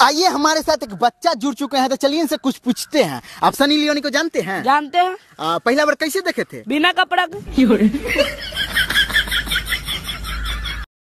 आइए, हमारे साथ एक बच्चा जुड़ चुके हैं, तो चलिए इनसे कुछ पूछते हैं। आप सनी लियोनी को जानते हैं? जानते हैं। पहला बार कैसे देखे थे? बिना कपड़ा के।